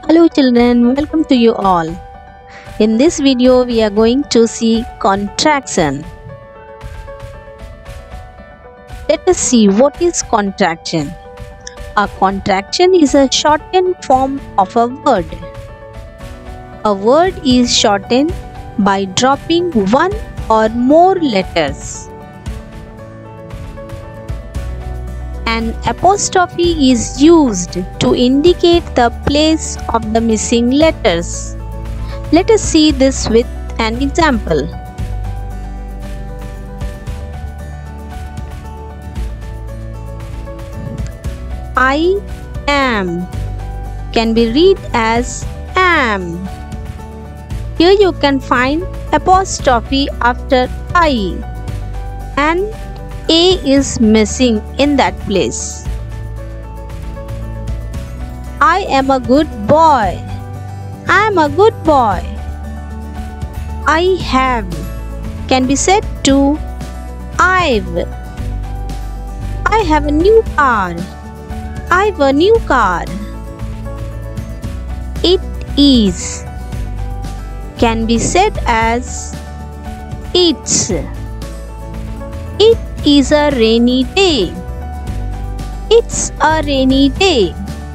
Hello children, welcome to you all. In this video we are going to see contraction. Let us see what is contraction. A contraction is a shortened form of a word. A word is shortened by dropping one or more letters. An apostrophe is used to indicate the place of the missing letters. Let us see this with an example. I am can be read as am. Here you can find apostrophe after I and A is missing in that place. I am a good boy. I am a good boy. I have can be said to I've. I have a new car. I've a new car. It is can be said as it's. It is a rainy day. It's a rainy day.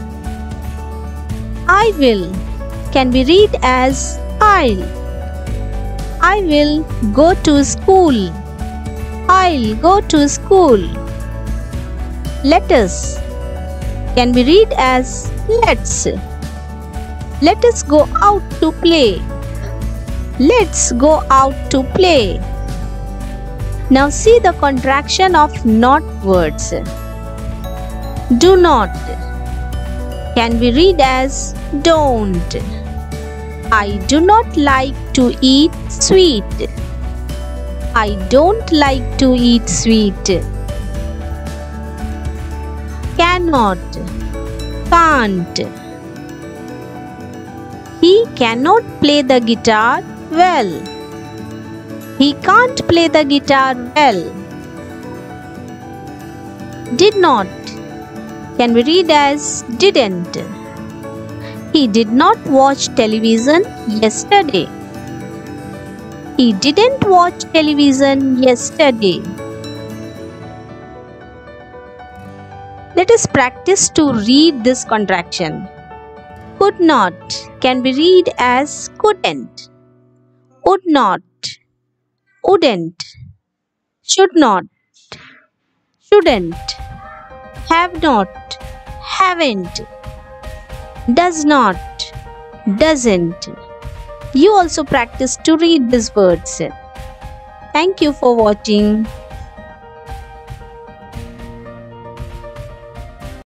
I will can be read as I'll. I will go to school. I'll go to school. Let us can be read as let's. Let us go out to play. Let's go out to play. Now see the contraction of not words. Do not can be read as don't. I do not like to eat sweet. I don't like to eat sweet. Cannot, can't. He cannot play the guitar well. He can't play the guitar well. Did not can be read as didn't. He did not watch television yesterday. He didn't watch television yesterday. Let us practice to read this contraction. Could not can be read as couldn't. Would not, wouldn't, should not, shouldn't, have not, haven't, does not, doesn't. You also practice to read these words. Thank you for watching.